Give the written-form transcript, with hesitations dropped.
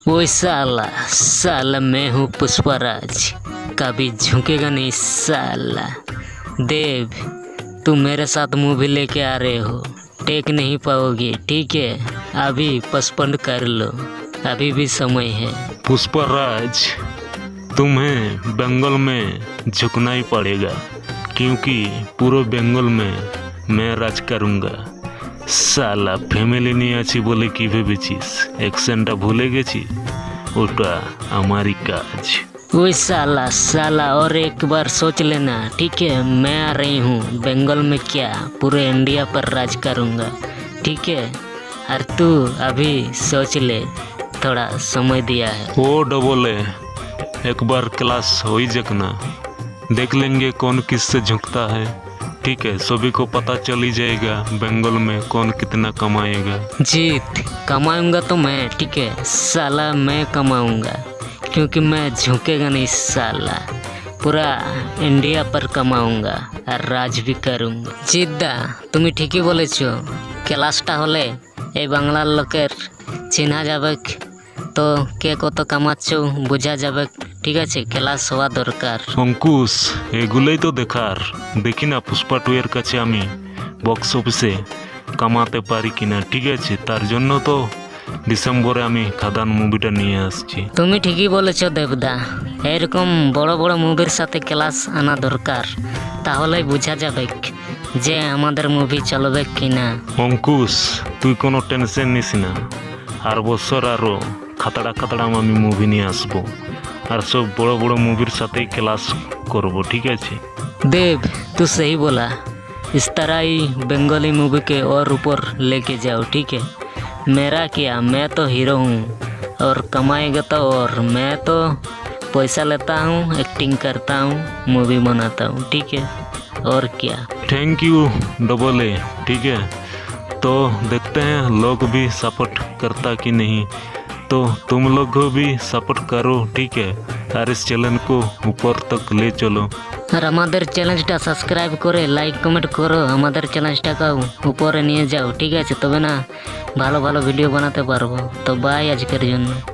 वो साला साला मैं हूँ पुष्पराज, कभी झुकेगा नहीं साला। देव तू मेरे साथ मूवी लेके आ रहे हो, टेक नहीं पाओगे ठीक है, अभी पोस्टपोन कर लो, अभी भी समय है। पुष्पराज तुम्हें बंगाल में झुकना ही पड़ेगा, क्योंकि पूरे बंगाल में मैं राज करूँगा। साला फैमिली नहीं आछि बोले कि भेबेছিস एक्शनটা भूले गेছি, ওটা हमारी काज। वो साला साला और एक बार सोच लेना ठीक है, मैं आ रही हूँ बंगाल में, क्या पूरे इंडिया पर राज करूँगा ठीक है। और तू अभी सोच ले, थोड़ा समय दिया है। वो डबल है, एक बार क्लास हो ही जकना, देख लेंगे कौन किससे झुकता है ठीक है। सभी को पता चल ही जाएगा बंगाल में कौन कितना कमाएगा। जीत कमाऊंगा तो मैं ठीक है साला, मैं कमाऊंगा क्योंकि मैं झुकेगा नहीं साला, पूरा इंडिया पर कमाऊंगा और राज भी करूंगा। जिद्दा तुम ठीक ही बोलेছো, क्लासटा होले এই বাংলার লোকের চেনা যাবে, তো কে কত কামাচ্ছো বোঝা যাবে ঠিক আছে, ক্লাস হওয়া দরকার। অঙ্কুশ এগুলোই তো দেখার, দেখি না পুষ্পা 2 এর কাছে আমি বক্স অফিসে কামাতে পারি কিনা ঠিক আছে। তার জন্য তো ডিসেম্বরে আমি খাদান মুভিটা নিয়ে আসছি। তুমি ঠিকই বলেছো দেবদা, এরকম বড় বড় মুভির সাথে ক্লাস আনা দরকার, তাহলেই বোঝা যাবে যে আমাদের মুভি চলবে কিনা। অঙ্কুশ তুই কোনো টেনশন নিস না, আর বছর আরও খাতাড়া খাতাড়া আমি মুভি নিয়ে আসবো, আর সব বড় বড় মুভির সাথেই ক্লাস করব ঠিক আছে। देव तू सही बोला, इस तरह ही बंगाली मूवी के और ऊपर लेके जाओ ठीक है। मेरा क्या, मैं तो हीरो हूँ और कमाएगा तो, और मैं तो पैसा लेता हूँ, एक्टिंग करता हूँ, मूवी बनाता हूँ ठीक है, और क्या। थैंक यू डबल ए ठीक है। तो देखते हैं लोग भी सपोर्ट करता कि नहीं, तो तुम लोग को भी सपोर्ट करो ठीक है, और इस चैनल को ऊपर तक ले चलो। আর আমাদের চ্যানেলটা সাবস্ক্রাইব করে লাইক কমেন্ট করো, আমাদের চ্যানেলটাকে উপরে নিয়ে যাও ঠিক আছে, তবে না ভালো ভালো ভিডিও বানাতে পারবো। তো বাই আজকের জন্য।